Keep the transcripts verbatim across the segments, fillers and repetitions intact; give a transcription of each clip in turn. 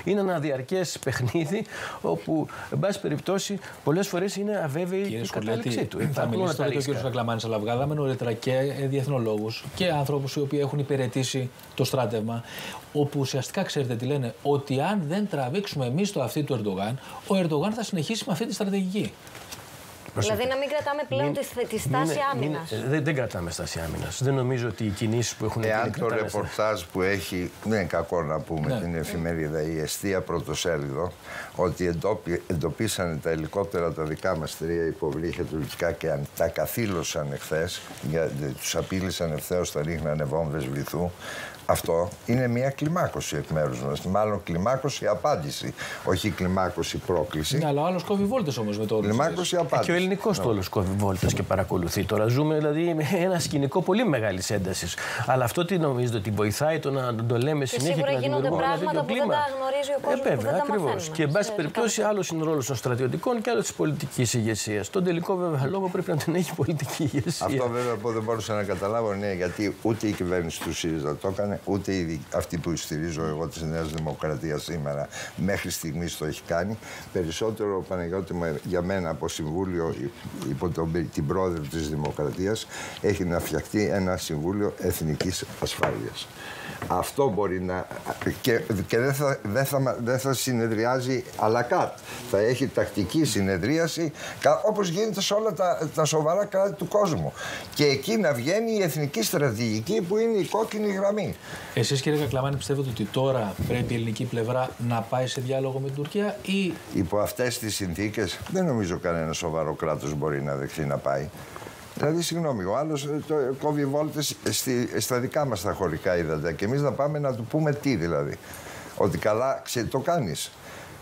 Είναι ένα διαρκές παιχνίδι όπου, εν πάση περιπτώσει, πολλές φορές είναι αβέβαιη η κατάληξή του. Θα μιλήσει τώρα και ο κ. Κακλαμάνης, αλλά βγάλαμε νωρίτερα και διεθνολόγους και άνθρωπους οι οποίοι έχουν υπηρετήσει το στράτευμα, όπου ουσιαστικά ξέρετε τι λένε, ότι αν δεν τραβήξουμε εμείς το αυτί του Ερντογάν, ο Ερντογάν θα συνεχίσει με αυτή τη στρατηγική. Δηλαδή να μην κρατάμε πλέον μην, τη, τη στάση άμυνας. Δεν, δεν κρατάμε στάση άμυνας. Δεν νομίζω ότι οι κινήσεις που έχουν γίνει. Εάν το ρεπορτάζ που έχει, δεν είναι κακό να πούμε, ναι, την εφημερίδα Η Εστία πρωτοσέλιδο, ότι εντοπι, εντοπίσανε τα ελικόπτερα τα δικά μας τρία υποβλήχια τουρκικά και αν τα καθήλωσαν εχθές, τους απείλησαν ευθέως, τα ρίχνανε βόμβες βυθού. Αυτό είναι μια κλιμάκωση εκ μέρους μας. Μάλλον κλιμάκωση απάντηση. Όχι κλιμάκωση πρόκληση. Ναι, αλλά ο άλλος κόβει βόλτες όμως με το όλο. Κλιμάκωση απάντηση. Και ο ελληνικός ναι. Τόλος κόβει βόλτες και παρακολουθεί. Τώρα ζούμε δηλαδή με ένα σκηνικό πολύ μεγάλης έντασης. Αλλά αυτό τι νομίζετε, ότι βοηθάει το να το λέμε συνέχεια και, και να δημιουργούμε ένα τέτοιο κλίμα. Που δεν τα γνωρίζει ο κόσμος. Ε, βέβαια, ακριβώς. Και εν πάση περιπτώσει, άλλος είναι ο ρόλος των στρατιωτικών και άλλος της πολιτικής ηγεσίας. Τον τελικό βέβαια λόγο πρέπει να τον έχει η πολιτική ηγεσία. Αυτό βέβαια που δεν μπορούσα να καταλάβω είναι γιατί ούτε η κυβέρνηση του ΣΥΡΙΖΑ το έκανε, ούτε αυτή που στηρίζω εγώ της Νέας Δημοκρατίας σήμερα μέχρι στιγμής το έχει κάνει. Περισσότερο, Παναγιώτη, για μένα από Συμβούλιο υπό τον, την πρόεδρο της Δημοκρατίας έχει να φτιαχτεί ένα Συμβούλιο Εθνικής Ασφάλειας. Αυτό μπορεί να... και, και δεν, θα, δεν, θα, δεν θα συνεδριάζει à la carte. Θα έχει τακτική συνεδρίαση όπως γίνεται σε όλα τα, τα σοβαρά κράτη του κόσμου. Και εκεί να βγαίνει η εθνική στρατηγική που είναι η κόκκινη γραμμή. Εσείς, κύριε Κακλαμάνη, πιστεύετε ότι τώρα πρέπει η ελληνική πλευρά να πάει σε διάλογο με την Τουρκία ή... Υπό αυτές τις συνθήκες δεν νομίζω κανένα σοβαρό κράτος μπορεί να δεχθεί να πάει. Δηλαδή, συγγνώμη, ο άλλος το κόβει βόλτες στη, στα δικά μας τα χωρικά ύδατα και εμείς να πάμε να του πούμε τι δηλαδή. Ότι καλά ξε, το κάνεις.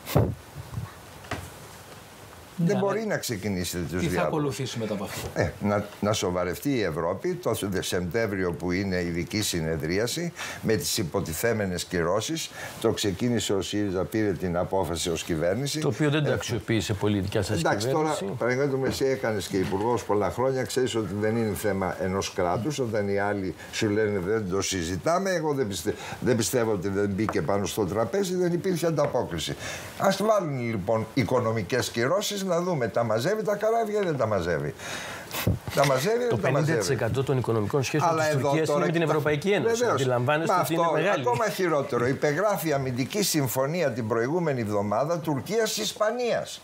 Ναι, δεν μπορεί να ξεκινήσει τέτοιος διάλογος. Τι θα ακολουθήσει μετά από αυτό. Ε, να, να σοβαρευτεί η Ευρώπη το Σεπτέμβριο που είναι ειδική συνεδρίαση με τις υποτιθέμενες κυρώσεις. Το ξεκίνησε ο ΣΥΡΙΖΑ, πήρε την απόφαση ως κυβέρνηση. Το οποίο δεν το αξιοποίησε πολύ η δικιά σας κυβέρνηση. Εντάξει, τώρα παραδείγματος εσύ έκανες και υπουργός πολλά χρόνια, ξέρεις ότι δεν είναι θέμα ενός κράτους. Όταν οι άλλοι σου λένε δεν το συζητάμε, εγώ δεν, πιστε, δεν πιστεύω ότι δεν μπήκε πάνω στο τραπέζι, δεν υπήρχε ανταπόκριση. Ας βάλουν λοιπόν οικονομικές κυρώσεις. Να δούμε, τα μαζεύει τα καράβια ή δεν τα μαζεύει. Τα μαζεύει ή δεν τα μαζεύει. Το πενήντα τοις εκατό των οικονομικών σχέσεων της Τουρκίας είναι με την Ευρωπαϊκή Ένωση. Αντιλαμβάνεστε ότι είναι μεγάλη. Ακόμα χειρότερο. Υπεγράφει αμυντική συμφωνία την προηγούμενη εβδομάδα Τουρκίας-Ισπανίας.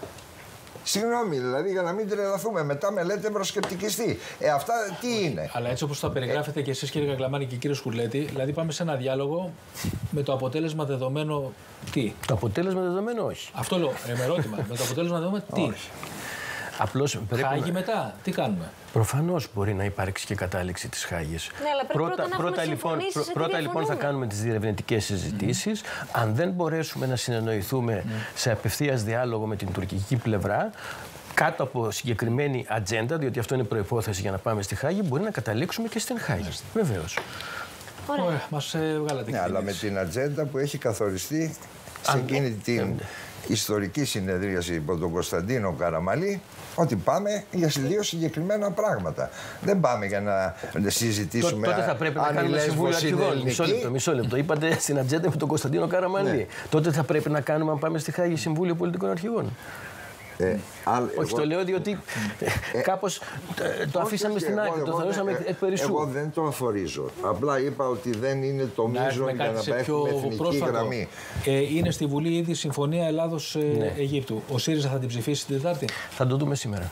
Συγγνώμη, δηλαδή, για να μην τρελαθούμε. Μετά με λέτε ευρωσκεπτικιστή. Ε, αυτά τι είναι. Αλλά έτσι όπως τα περιγράφετε και εσείς, κύριε Κακλαμάνη και κύριε Σκουρλέτη, δηλαδή πάμε σε ένα διάλογο με το αποτέλεσμα δεδομένο τι. Το αποτέλεσμα δεδομένο όχι. Αυτό λέω. Ε, με ερώτημα. Με το αποτέλεσμα δεδομένο τι. Όχι. Απλώς πρέπει Χάγη να... μετά, τι κάνουμε. Προφανώς μπορεί να υπάρξει και κατάληξη της Χάγης. Ναι, αλλά πρώτα, πρώτα, να πρώτα, λοιπόν, πρω, πρώτα λοιπόν θα κάνουμε τις διερευνητικές συζητήσεις. Mm. Αν δεν μπορέσουμε να συνεννοηθούμε mm. σε απευθείας διάλογο με την τουρκική πλευρά, κάτω από συγκεκριμένη ατζέντα, διότι αυτό είναι προϋπόθεση για να πάμε στη Χάγη, μπορεί να καταλήξουμε και στην Χάγη. Mm. Βεβαίως. Ωραία, Ωραία. μας ε, βγάλατε. Ναι, αλλά με την ατζέντα που έχει καθοριστεί σε εκείνη την ιστορική συνεδρίαση υπό τον Κωνσταντίνο Καραμαλή, ότι πάμε για δύο συγκεκριμένα πράγματα. Δεν πάμε για να συζητήσουμε. Τότε θα πρέπει να κάνουμε Συμβούλιο Αρχηγών. Μισό λεπτό, μισό λεπτό. Είπατε στην ατζέντα με τον Κωνσταντίνο Καραμαλή. Ναι. Τότε θα πρέπει να κάνουμε, αν πάμε στη Χάγη, Συμβούλιο Πολιτικών Αρχηγών. Ε, άλλ, όχι, εγώ... το λέω διότι ε, κάπως ε, το αφήσαμε στην άκρη, το θεωρούσαμε εκ περισσού. Εγώ δεν το αφορίζω. Απλά είπα ότι δεν είναι το μείζον για να έχουμε εθνική πρόσφατο. Γραμμή. Ε, είναι στη Βουλή ήδη η Συμφωνία Ελλάδος-Αιγύπτου. Ναι. Ο ΣΥΡΙΖΑ θα την ψηφίσει την Τετάρτη. Θα το δούμε σήμερα.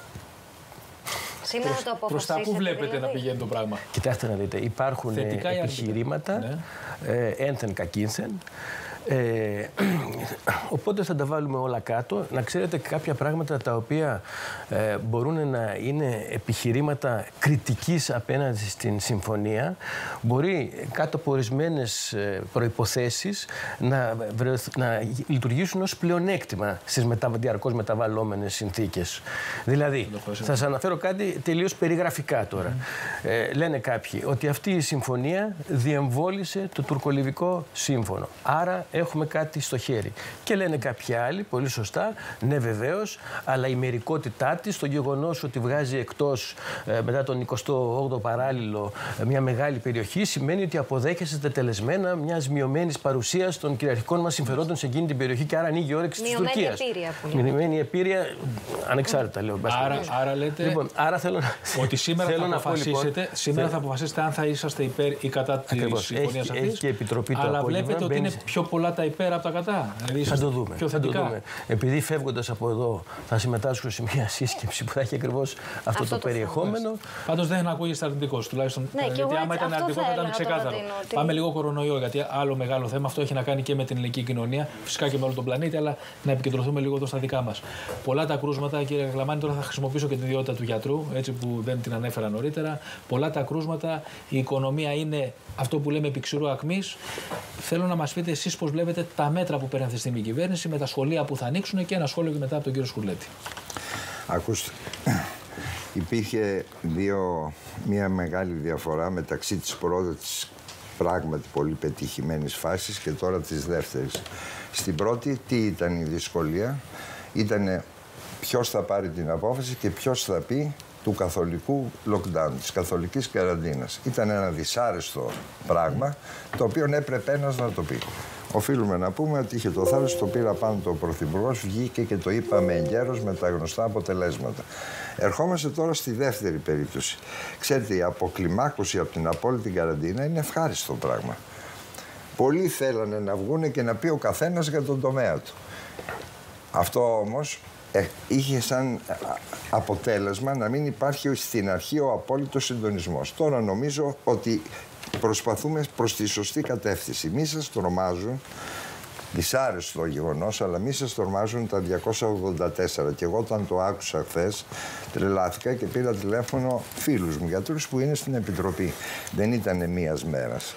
Σήμερα το αποφασίσετε. Προς τα πού βλέπετε δηλαδή να πηγαίνει το πράγμα. Κοιτάξτε να δείτε, υπάρχουν επιχειρήματα, ναι. ε, ένθεν κακίνθεν. Ε, οπότε θα τα βάλουμε όλα κάτω. Να ξέρετε κάποια πράγματα τα οποία ε, μπορούν να είναι επιχειρήματα κριτικής απέναντι στην συμφωνία, μπορεί κάτω από ορισμένες προϋποθέσεις να, να λειτουργήσουν ως πλεονέκτημα στις μετα, διαρκώς μεταβαλλόμενες συνθήκες. Δηλαδή, θα σας αναφέρω κάτι τελείως περιγραφικά τώρα. Mm. Ε, λένε κάποιοι ότι αυτή η συμφωνία διεμβόλησε το τουρκολιβικό σύμφωνο. Άρα έχουμε κάτι στο χέρι. Και λένε κάποιοι άλλοι, πολύ σωστά, ναι βεβαίως, αλλά η μερικότητά της, το γεγονός ότι βγάζει εκτός ε, μετά τον εικοστό όγδοο παράλληλο ε, μια μεγάλη περιοχή, σημαίνει ότι αποδέχεστε τελεσμένα μιας μειωμένης παρουσίας των κυριαρχικών μας συμφερόντων σε εκείνη την περιοχή και άρα ανοίγει η όρεξη της Τουρκίας. Μειωμένη επίρρεια, ανεξάρτητα λέω. Άρα, άρα λέτε λοιπόν, άρα θέλω, ότι σήμερα, θέλω θα, να αποφασίσετε, πω, λοιπόν, σήμερα θα αποφασίσετε αν θα είσαστε υπέρ ή κατά της συμφωνίας αυτής. Έχει και επιτροπή αλλά το βλέπετε ότι μπαίνει... είναι πιο πολλά τα υπέρ από τα κατά. Δηλαδή, θα το δούμε. Πιο θα το δούμε. Επειδή φεύγοντας από εδώ θα συμμετάσχω σε μια σύσκεψη που θα έχει ακριβώς αυτό, αυτό το, το περιεχόμενο. Πάντως δεν ακούγεστε αρνητικός τουλάχιστον. Ναι, γιατί άμα ήταν αρνητικό θα ήταν ξεκάθαρο. Ότι... Πάμε λίγο κορονοϊό, γιατί άλλο μεγάλο θέμα. Αυτό έχει να κάνει και με την ελληνική κοινωνία, φυσικά και με όλο τον πλανήτη, αλλά να επικεντρωθούμε λίγο εδώ στα δικά μας. Πολλά τα κρούσματα, κύριε Κακλαμάνη, τώρα θα χρησιμοποιήσω και την ιδιότητα του γιατρού, έτσι που δεν την ανέφερα νωρίτερα. Πολλά τα κρούσματα, η οικονομία είναι αυτό που λέμε επί ξηρού ακμής. Θέλω να μας πείτε εσείς πώς βλέπετε τα μέτρα που παίρνει αυτή τη στιγμή η κυβέρνηση με τα σχολεία που θα ανοίξουν και ένα σχόλιο και μετά από τον κύριο Σκουρλέτη. Ακούστε, υπήρχε δύο, μια μεγάλη διαφορά μεταξύ της πρώτης πράγματι πολύ πετυχημένης φάσης και τώρα της δεύτερης. Στην πρώτη τι ήταν η δυσκολία? Ήταν ποιος θα πάρει την απόφαση και ποιος θα πει του καθολικού lockdown, της καθολικής καραντίνας. Ήταν ένα δυσάρεστο πράγμα, το οποίο έπρεπε ένας να το πει. Οφείλουμε να πούμε ότι είχε το θάρρος, το πήρα πάνω το Πρωθυπουργός, βγήκε και το είπαμε εγκαίρως με τα γνωστά αποτελέσματα. Ερχόμαστε τώρα στη δεύτερη περίπτωση. Ξέρετε, η αποκλιμάκωση από την απόλυτη καραντίνα είναι ευχάριστο πράγμα. Πολλοί θέλανε να βγούνε και να πει ο καθένας για τον τομέα του. Αυτό όμως ε, είχε σαν αποτέλεσμα να μην υπάρχει στην αρχή ο απόλυτος συντονισμός. Τώρα νομίζω ότι προσπαθούμε προς τη σωστή κατεύθυνση. Μη σας τρομάζουν, δυσάρεστο γεγονός, αλλά μη σας τρομάζουν τα διακόσια ογδόντα τέσσερα. Και εγώ όταν το άκουσα χθες, τρελάθηκα και πήρα τηλέφωνο φίλους μου, γιατρούς που είναι στην Επιτροπή. Δεν ήταν μίας μέρας.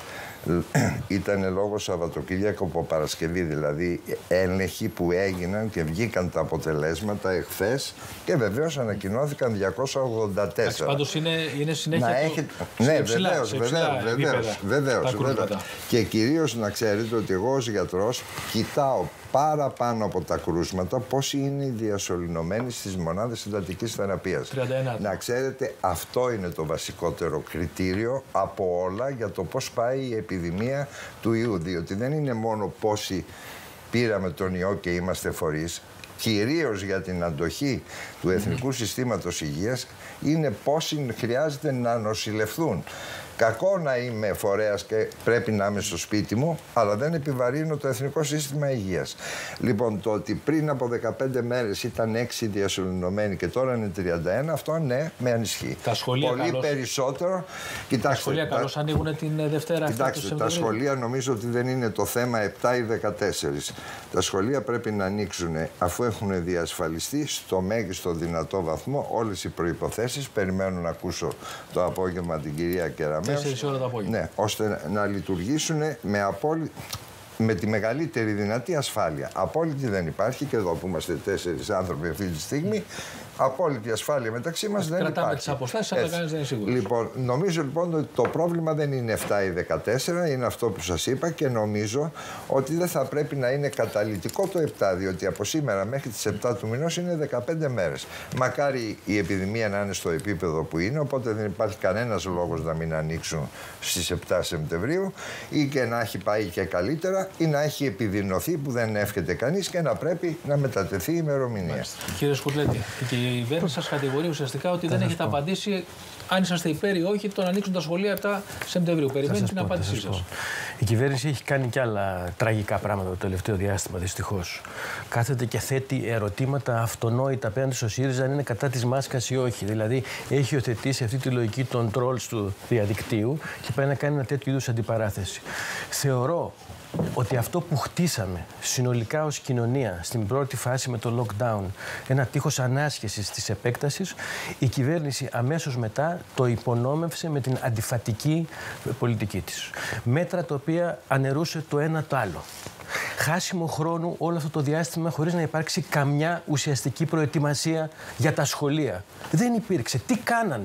Ήταν λόγω Σαββατοκύριακο από Παρασκευή, δηλαδή έλεγχοι που έγιναν και βγήκαν τα αποτελέσματα εχθές και βεβαίως ανακοινώθηκαν διακόσια ογδόντα τέσσερα. Πάντως είναι, είναι συνέχεια να του... έχετε... Ναι, βεβαίως, βεβαίως, βεβαίως, βεβαίως, βεβαίως. Και κυρίως να ξέρετε ότι εγώ ως γιατρός κοιτάω παραπάνω από τα κρούσματα πόσοι είναι οι διασωληνωμένοι στις μονάδες εντατικής θεραπείας. τριάντα ένα. Να ξέρετε, αυτό είναι το βασικότερο κριτήριο από όλα για το πώς πάει η επιδημία του ιού. Διότι δεν είναι μόνο πόσοι πήραμε τον ιό και είμαστε φορείς, κυρίως για την αντοχή του Εθνικού Συστήματος Υγείας, είναι πόσοι χρειάζεται να νοσηλευθούν. Κακό να είμαι φορέας και πρέπει να είμαι στο σπίτι μου, αλλά δεν επιβαρύνω το Εθνικό Σύστημα Υγείας. Λοιπόν, το ότι πριν από δεκαπέντε μέρες ήταν έξι διασωληνωμένοι και τώρα είναι τριάντα ένα, αυτό ναι, με ανισχύει. Τα σχολεία Πολύ καλώς... περισσότερο. Κοιτάξτε, τα σχολεία τα... καλώς ανοίγουν την Δευτέρα. Κοιτάξτε, τα σχολεία νομίζω ότι δεν είναι το θέμα επτά ή δεκατέσσερα. Τα σχολεία πρέπει να ανοίξουν αφού έχουν διασφαλιστεί στο μέγιστο δυνατό βαθμό όλες οι προϋποθέσεις. Περιμένω να ακούσω το απόγευμα την κυρία Κεραμέως. τέσσερις ώρα το απόγευμα. Ναι, ώστε να λειτουργήσουν με, απόλυ... με τη μεγαλύτερη δυνατή ασφάλεια. Απόλυτη δεν υπάρχει και εδώ που είμαστε τέσσερις άνθρωποι αυτή τη στιγμή. Απόλυτη ασφάλεια μεταξύ μας δεν κρατάμε υπάρχει. Τις αποστάσεις, αλλά κανείς δεν είναι σίγουρος. Λοιπόν, νομίζω λοιπόν ότι το πρόβλημα δεν είναι επτά ή δεκατέσσερα, είναι αυτό που σας είπα και νομίζω ότι δεν θα πρέπει να είναι καταλυτικό το επτά, διότι από σήμερα μέχρι τις επτά του μηνός είναι δεκαπέντε μέρες. Μακάρι η επιδημία να είναι στο επίπεδο που είναι, οπότε δεν υπάρχει κανένας λόγος να μην ανοίξουν στις επτά Σεπτεμβρίου ή και να έχει πάει και καλύτερα ή να έχει επιδεινωθεί που δεν εύχεται κανείς και να πρέπει να μετατεθεί η ημερομηνία. Κύριε Σκουρλέτη, η κυβέρνηση σας κατηγορεί ουσιαστικά ότι δεν έχετε απαντήσει αν είσαστε υπέρ ή όχι το να ανοίξουν τα σχολεία επτά Σεπτεμβρίου. Περιμένει την απάντησή σας. Η κυβέρνηση έχει κάνει και άλλα τραγικά πράγματα το τελευταίο διάστημα, δυστυχώς. Κάθεται και θέτει ερωτήματα αυτονόητα απέναντι στο ΣΥΡΙΖΑ αν είναι κατά της μάσκας ή όχι. Δηλαδή, έχει υιοθετήσει αυτή τη λογική των trolls του διαδικτύου και πάει να κάνει ένα τέτοιο είδους αντιπαράθεση. Θεωρώ ότι αυτό που χτίσαμε συνολικά ως κοινωνία στην πρώτη φάση με το lockdown, ένα τείχος ανάσχεσης της επέκτασης, η κυβέρνηση αμέσως μετά το υπονόμευσε με την αντιφατική πολιτική της. Μέτρα τα οποία αναιρούσε το ένα το άλλο. Χάσιμο χρόνου όλο αυτό το διάστημα χωρίς να υπάρξει καμιά ουσιαστική προετοιμασία για τα σχολεία. Δεν υπήρξε. Τι κάνανε?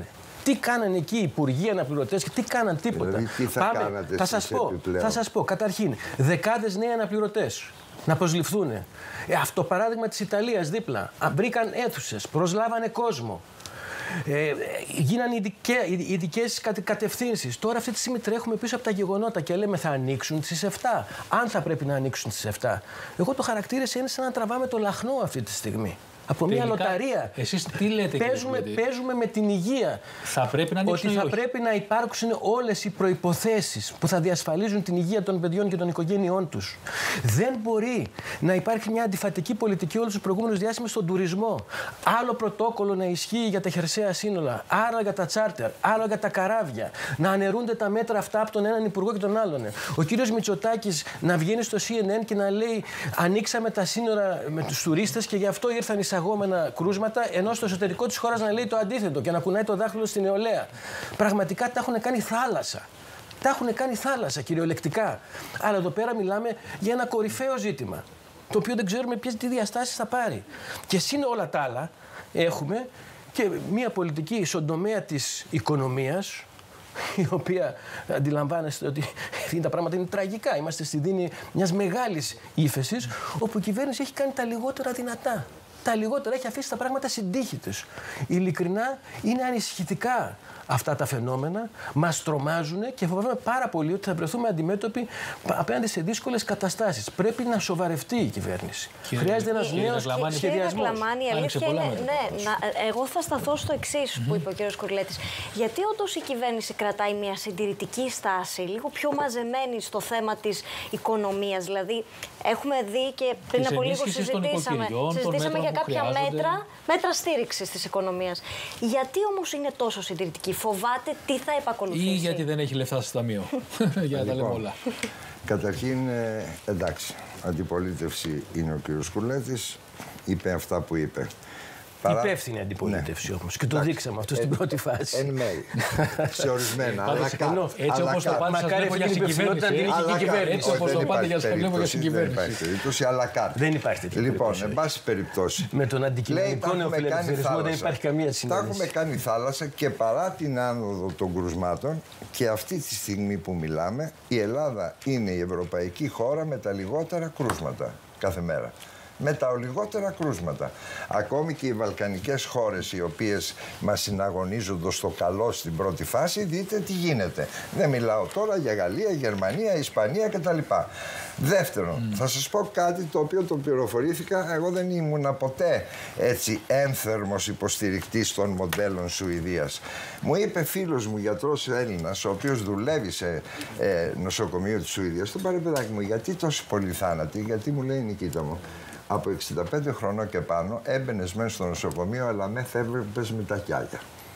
Τι κάνανε εκεί οι υπουργοί, αναπληρωτές και τι κάναν τίποτα. Δηλαδή, τι θα Πάμε, κάνατε θα σας πω, θα σας πω, καταρχήν, δεκάδες νέοι αναπληρωτές να προσληφθούν. Ε, αυτό παράδειγμα της Ιταλίας δίπλα. Βρήκαν αίθουσες, προσλάβανε κόσμο. Ε, γίνανε ειδικές κατευθύνσεις. Τώρα αυτή τη στιγμή τρέχουμε πίσω από τα γεγονότα και λέμε θα ανοίξουν στις εφτά. Αν θα πρέπει να ανοίξουν στις εφτά. Εγώ το χαρακτήρισα είναι σαν να τραβάμε το λαχνό αυτή τη στιγμή. Από τελικά, μια λοταρία. Εσείς τι λέτε, παίζουμε, κύριε παίζουμε με την υγεία. Θα πρέπει να ανοίξουν ότι θα πρέπει να υπάρξουν όλες οι προϋποθέσεις που θα διασφαλίζουν την υγεία των παιδιών και των οικογένειών τους. Δεν μπορεί να υπάρχει μια αντιφατική πολιτική όλους τους προηγούμενους διάστημες στον τουρισμό. Άλλο πρωτόκολλο να ισχύει για τα χερσαία σύνολα, άλλο για τα τσάρτερ, άλλο για τα καράβια. Να αναιρούνται τα μέτρα αυτά από τον έναν υπουργό και τον άλλον. Ο κύριος Μητσοτάκης να βγαίνει στο σι εν εν και να λέει ανοίξαμε τα σύνορα με τους τουρίστες και γι' αυτό ήρθαν εισαγόμενα κρούσματα, ενώ στο εσωτερικό της χώρας να λέει το αντίθετο και να κουνάει το δάχτυλο στην νεολαία. Πραγματικά τα έχουν κάνει θάλασσα. Τα έχουν κάνει θάλασσα κυριολεκτικά. Αλλά εδώ πέρα μιλάμε για ένα κορυφαίο ζήτημα, το οποίο δεν ξέρουμε ποιες τι διαστάσεις θα πάρει. Και σύν όλα τα άλλα έχουμε και μια πολιτική στον τομέα της οικονομίας, η οποία αντιλαμβάνεστε ότι τα πράγματα είναι τραγικά. Είμαστε στη δίνη μιας μεγάλης ύφεσης, όπου η κυβέρνηση έχει κάνει τα λιγότερα δυνατά. Τα λιγότερα, έχει αφήσει τα πράγματα συντύχητες. Ειλικρινά είναι ανησυχητικά αυτά τα φαινόμενα, μας τρομάζουν και φοβάμαι πάρα πολύ ότι θα βρεθούμε αντιμέτωποι απέναντι σε δύσκολες καταστάσεις. Πρέπει να σοβαρευτεί η κυβέρνηση. Κύριε, χρειάζεται ένας νέος σχεδιασμός. Η αλήθεια είναι, ναι, να, εγώ θα σταθώ στο εξής που είπε ο κ. Κουρλέτης. Γιατί όντως η κυβέρνηση κρατάει μια συντηρητική στάση, λίγο πιο μαζεμένη στο θέμα της οικονομίας. Δηλαδή, έχουμε δει και πριν από λίγο συζητήσαμε, συζητήσαμε για κάποια μέτρα, μέτρα στήριξης της οικονομίας. Γιατί όμως είναι τόσο συντηρητική? Φοβάται τι θα επακολουθήσει? Ή γιατί δεν έχει λεφτά στο ταμείο? Για να τα λέμε όλα. Καταρχήν, εντάξει, αντιπολίτευση είναι ο κύριος Κουρλέτης, είπε αυτά που είπε. Παρά... Υπεύθυνη αντιπολίτευση ναι. όμως. Και το εντάξει. δείξαμε αυτό στην πρώτη φάση. Εν μέρει. Σε ορισμένα. Αλλά κάτω. Έτσι όπως το πάτε σας βλέπω για συγκυβέρνηση. Έτσι όπως το πάτε σας βλέπω για συγκυβέρνηση. Δεν υπάρχει περίπτωση, αλλά κάτω. Δεν υπάρχει τέτοια περίπτωση. Λοιπόν, εν πάση περιπτώσει. Με τον αντικειμενικό νεοφιλελευθερισμό δεν υπάρχει καμία συνένεση. Τα έχουμε κάνει θάλασσα και παρά την άνοδο των κρουσμάτων και αυτή τη στιγμή που μιλάμε, η Ελλάδα είναι η ευρωπαϊκή χώρα με τα λιγότερα κρούσματα κάθε μέρα. Με τα λιγότερα κρούσματα. Ακόμη και οι βαλκανικές χώρες οι οποίες μας συναγωνίζονται στο καλό στην πρώτη φάση, δείτε τι γίνεται. Δεν μιλάω τώρα για Γαλλία, Γερμανία, Ισπανία κτλ. Δεύτερον, mm. θα σας πω κάτι το οποίο το πληροφορήθηκα. Εγώ δεν ήμουν ποτέ έτσι ένθερμος υποστηρικτής των μοντέλων Σουηδίας. Μου είπε φίλος μου, γιατρός Έλληνας, ο οποίος δουλεύει σε ε, νοσοκομείο της Σουηδίας, τον πάρε παιδάκι μου, γιατί τόσοι πολλοί θάνατοι? Γιατί μου λέει, Νικήτα μου, από εξήντα πέντε χρονών και πάνω έμπαινες μέσα στο νοσοκομείο, αλλά με έβλεπες με τα κιάλια.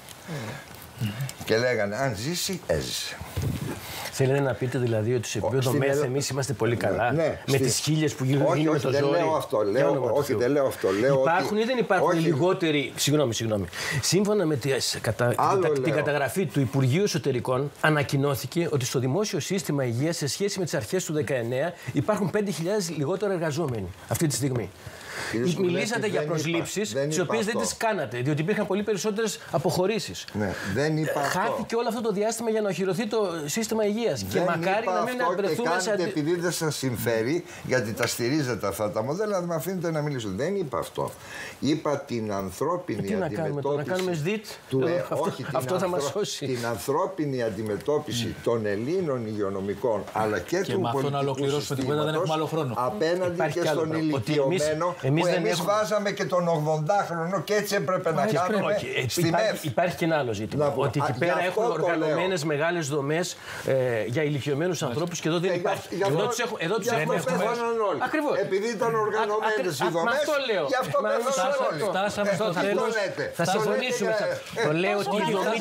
Mm. Και λέγανε, αν ζήσει, έζησε. Θέλετε να πείτε δηλαδή ότι σε επίπεδο μέθ εμείς είμαστε πολύ καλά, ναι, ναι, με στη... τις χίλιες που γίνονται όχι, με όχι, το δεν ζόρι? Λέω αυτό, λέω, όχι, δεν λέω αυτό. Λέω υπάρχουν ότι... ή δεν υπάρχουν όχι. λιγότεροι... Συγγνώμη, συγγνώμη. Σύμφωνα με τις, κατα... την, την καταγραφή του Υπουργείου Εσωτερικών, ανακοινώθηκε ότι στο δημόσιο σύστημα υγείας σε σχέση με τις αρχές του δεκαεννέα υπάρχουν πέντε χιλιάδες λιγότερο εργαζόμενοι αυτή τη στιγμή. Κύριε Μιλήσατε για προσλήψεις, τις οποίες δεν τις κάνατε, διότι υπήρχαν πολύ περισσότερες αποχωρήσεις. Ναι, δεν είπα Χάθηκε αυτό. όλο αυτό το διάστημα για να οχυρωθεί το σύστημα υγείας. Δεν και μακάρι να μην βρεθούμε σε. Επειδή δεν σας συμφέρει, γιατί τα στηρίζετε αυτά τα μοντέλα, να με αφήνετε να μιλήσω. Δεν είπα αυτό. Είπα την ανθρώπινη τι αντιμετώπιση. Να κάνουμε τώρα, να κάνουμε ΣΔΙΤ. Του, ε, αυτό όχι, αυτό την θα μας ανθρω... σώσει. Την ανθρώπινη αντιμετώπιση mm. των Ελλήνων υγειονομικών, αλλά και, και του πολιτικού συστήματος απέναντι και στον ηλικιωμένο, που εμείς βάζαμε και τον ογδοντάχρονο και έτσι έπρεπε να κάνουμε στη ΜΕΦ. Υπάρχει και ένα άλλο ζήτημα. Ότι εκεί πέρα έχουν οργανωμένες μεγάλες δομές για ηλικιωμένους ανθρώπους και εδώ δεν υπάρχει. Εδώ τους έχουμε όλοι. Ακριβώς. Επειδή ήταν οργανωμένες οι δομές, γι' αυτό πέφτουν όλοι. Φτάσαμε στο τέλος. Θα συμφωνήσουμε. Το λέω ότι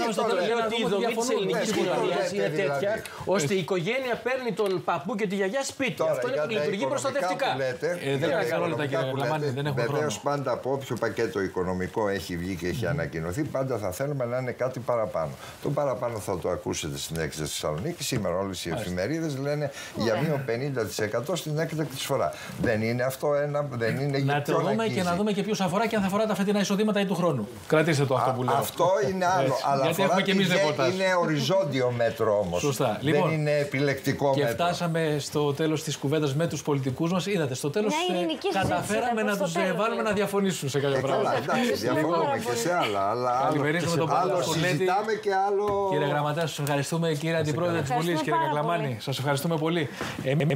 η δομή της ελληνικής κοινωνίας είναι τέτοια ώστε η οικογένεια παίρνει τον παππού και τη γιαγιά σπίτι. Αυτό λειτουργεί προστατευτικά. Δεν είναι καλό τα Γλαμάνη, δεν έχουμε χρόνο. Βεβαίως πάντα από όποιο πακέτο οικονομικό έχει βγει και έχει mm. ανακοινωθεί, πάντα θα θέλουμε να είναι κάτι παραπάνω. Το παραπάνω θα το ακούσετε στην έκθεση της Θεσσαλονίκης. Σήμερα όλες οι εφημερίδες λένε για μείον πενήντα τοις εκατό στην έκτακτη εισφορά. Δεν είναι αυτό ένα. Δεν είναι να το δούμε αγγίζει. Και να δούμε και ποιους αφορά και αν θα αφορά τα φετινά εισοδήματα ή του χρόνου. Κρατήστε το αυτό που λέω. Αυτό είναι άλλο. Αλλά γιατί έχουμε και εμείς ρεπορτάζ. Είναι οριζόντιο μέτρο όμως. Σωστά. Δεν λοιπόν, είναι επιλεκτικό και μέτρο. Και φτάσαμε στο τέλος της κουβέντας με τους πολιτικούς μας. Είδατε, στο τέλος ε, καταφέραμε να τους ε, βάλουμε να διαφωνήσουν σε κάποια πράγματα. Καλά, εντάξει, διαφωνούμε και σε άλλα. Αλλά άλλο συζητάμε και άλλο. Κύριε Γραμματέα, σας ευχαριστούμε. Κύριε Αντιπρόεδρε της Βουλής, κύριε Κακλαμάνη, σας ευχαριστούμε πολύ.